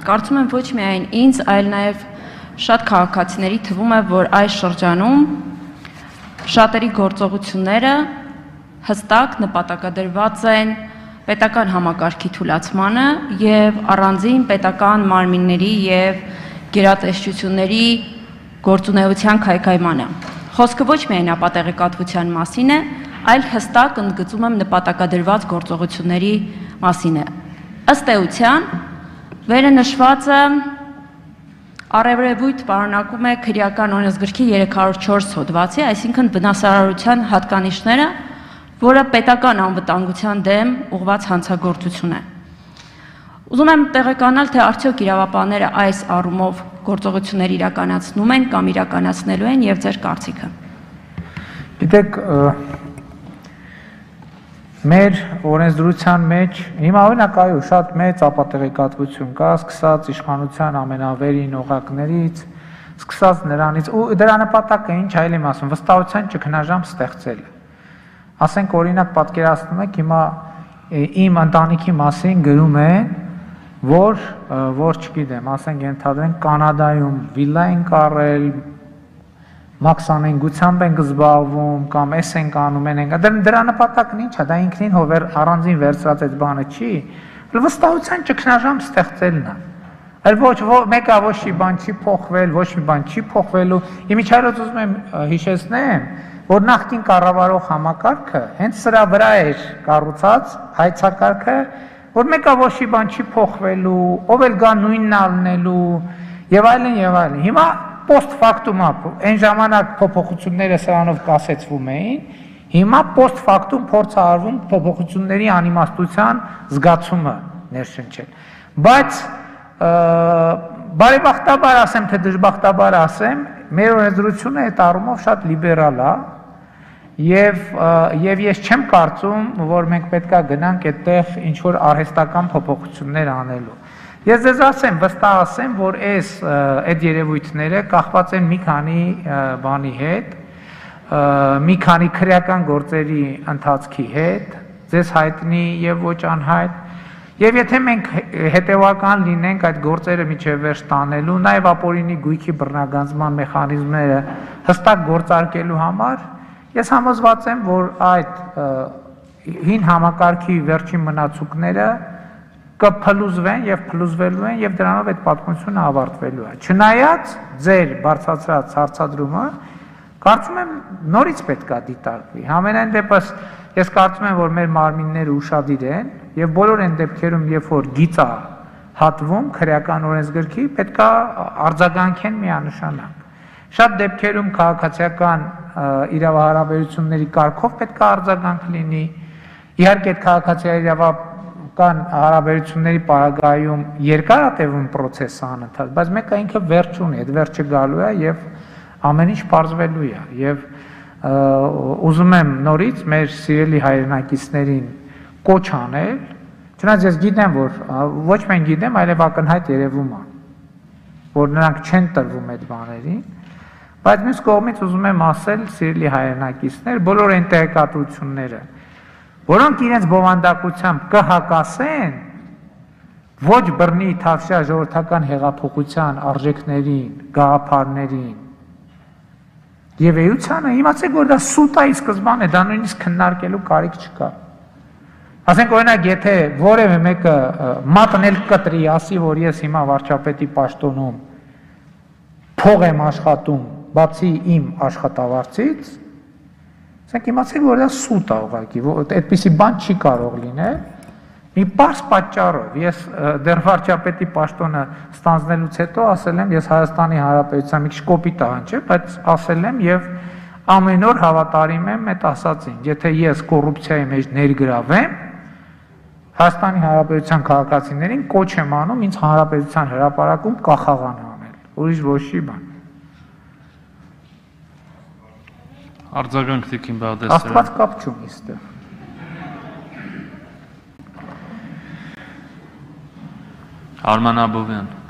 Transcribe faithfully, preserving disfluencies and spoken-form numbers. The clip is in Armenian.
Կարծում եմ ոչ միայն ինձ, այլ նաև շատ քաղաքացիների թվում է, որ այս շրջանում շատերի գործողությունները հստակ նպատակադրված են պետական համակարգի թուլացմանը եւ առանձին պետական մարմինների եւ գերատեսչությունների գործունեության քայքայմանը։ Խոսքը ոչ միայն ապատեղեկատվության մասին է, այլ հստակ ընդգծում եմ նպատակադրված գործողությունների մասին է։ Ըստ էության, վերը նշվածը առևրևույթ պարունակում է քրեական օրենսգրքի երեք հարյուր չորս հոդվածի, այսինքն բնասարարության հատկանիշները, որը պետական անվտանգության դեմ ուղղված հանցագործություն է։ Ուզում եմ տեղեկանալ, թե արդյոք իրավապահները այս առումով գործողություններ իրականացնում են կամ իրականացնելու են եւ ձեր կարծիքը։ Գիտեք, մեր օրենսդրության մեջ հիմա օրինակ այո շատ մեծ ապատեղեկատվություն կա, սկսած իշխանության ամենավերին օղակներից, սկսած նրանից ու դրա նպատակը ինչ այլ եմ ասում, վստահության ճգնաժամ ստեղծելը։ Ասենք օրինակ պատկերացնում եք հիմա իմ ընտանիքի մասին գրում են, որ որ չգիտեմ, ասենք ենթադրենք Կանադայում վիլլա են կառել, մաքսանենգությամբ ենք զբաղվում կամ էս ենք անում են, դրա նպատակն ինչ է, դա ինքնին հովեր առանձին վերցրած այդ բանը չի, վստահության ճգնաժամ ստեղծելն է։ Այլ ոչ մեկը ոչ մի բան չի փոխվել, ոչ մի բան չի փոխվելու։ Իմիջիայլոց ուզում եմ հիշեցնեմ, որ նախկին կառավարող համակարգը հենց սրա վրա էր կառուցած հայցակարգը, որ մեկը ոչ մի բան չի փոխվելու, ով էլ գա նույնն ալնելու եւ այլն եւ այլն։ Հիմա post factum այն ժամանակ փոփոխությունները սրանով կասեցվում էին, հիմա post factum փորձ է արվում փոփոխությունների անիմաստության զգացումը ներշնչել։ Բայց բարեբախտաբար ասեմ, թե դժբախտաբար ասեմ, մեր օրենսդրությունը այդ առումով շատ լիբերալ է եւ եւ ես չեմ կարծում, որ մենք պետքա գնանք այդտեղ ինչ որ արհեստական փոփոխություններ անելու։ Ես ձեզ ասեմ, վստահ ասեմ, որ այս այդ երևույթները կախված են մի քանի բանի հետ, մի քանի քրեական գործերի ընթացքի հետ, ձեզ հայտնի եւ ոչ անհայտ, եւ եթե մենք հետեւական լինենք այդ գործերը միջև վերջ տանելու, նաեւ ապօրինի գույքի բռնագանձման մեխանիզմները հստակ գործարկելու համար, ես համոզված եմ, որ այդ հին համակարգի վերջին մնացուկները կփլուզվեն եւ փլուզվելու են եւ դրանով այդ պատմությունը ավարտվելու է։ Չնայած ձեր բարձրացրած հարցադրումը, կարծում եմ նորից պետք է դիտարկվի։ Համենայն դեպս ես կարծում եմ, որ մեր մարմինները ուշադիր են եւ բոլոր այն դեպքերում, երբ որ գիծ է հատվում քրեական օրենսգրքի, պետք է արձագանքեն միանշանակ։ Շատ դեպքերում քաղաքացիական իրավահարաբերությունների կարգով պետք է արձագանք լինի։ Իհարկե քաղաքացիական իրավական հարաբերությունների պարագայում երկար է տևում process-ը անընդհատ, բայց մեկը ինքը վերջ ունի, այդ վերջը գալու է եւ ամեն ինչ բարձվելու է եւ ուզում եմ նորից մեր սիրելի հայրենակիցներին կոչ անել, չնայած ես գիտեմ, որ ոչ միայն գիտեմ, այլև ակնհայտ երևում է, որ նրանք չեն տրվում այդ բաներին, բայց մյուս կողմից ուզում եմ ասել սիրելի հայրենակիցներ, բոլոր այն տեղեկատվությունները, որոնք իրենց բովանդակությամբ կհակասեն ոչ բռնի թավշյա ժողովրդական հեղափոխության արժեքներին, գաղափարներին եւ էությանը, իմացեք, որ դա սուտ է ի սկզբանե, դա նույնիսկ քննարկելու կարիք չկա։ Ասենք օրինակ, եթե որևէ մեկը մատնել կտրի, ասի, որ ես հիմա վարչապետի պաշտոնում փող եմ աշխատում, բացի իմ աշխատավարձից, ասենք իմացեք, որ դա սուտ է ուղղակի, այդպիսի բան չի կարող լինել։ Մի պարզ պատճառով, ես դեռ վարչապետի պաշտոնը ստանձնելուց հետո ասել եմ, ես Հայաստանի Հանրապետության մի քիչ կոպիտ ահան չէ, բայց ասել եմ եւ ամեն օր հավատարիմ եմ այդ ասածին, եթե ես կոռուպցիայի մեջ ներգրավեմ, Հայաստանի Հանրապետության քաղաքացիներին կոչ եմ անում ինձ հանրապետության հրապարակում կախաղան անել, ուրիշ ոչ մի բան։ Արձագանք Տիկին Բաղդասարյան։ Աստված կապ չունի այստեղ։ Արման Աբովյան։